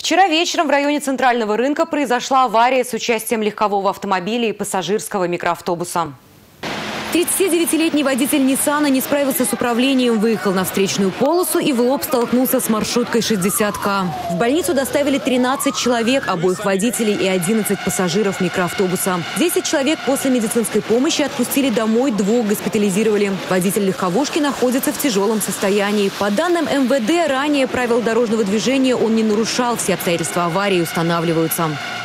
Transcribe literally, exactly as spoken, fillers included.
Вчера вечером в районе Центрального рынка произошла авария с участием легкового автомобиля и пассажирского микроавтобуса. тридцатидевятилетний водитель Ниссана не справился с управлением, выехал на встречную полосу и в лоб столкнулся с маршруткой шестьдесят К. В больницу доставили тринадцать человек, обоих водителей и одиннадцать пассажиров микроавтобуса. десять человек после медицинской помощи отпустили домой, двух госпитализировали. Водитель легковушки находится в тяжелом состоянии. По данным эм вэ дэ, ранее правил дорожного движения он не нарушал, все обстоятельства аварии устанавливаются.